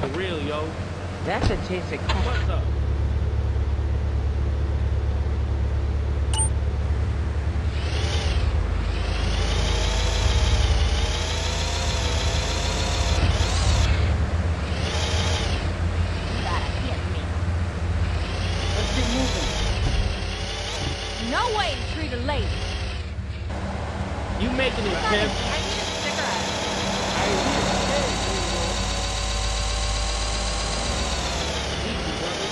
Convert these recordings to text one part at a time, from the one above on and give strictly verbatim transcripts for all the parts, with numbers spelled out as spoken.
For real, yo. That's a taste of What's up? No way to treat a lady. You making it, I Pimp. need a cigarette. I ain't Easy, brother.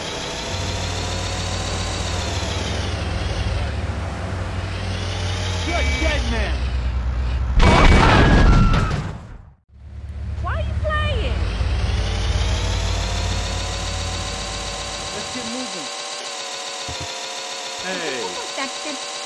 You're a dead man. Why are you playing? Let's get moving. Hey. That's, that's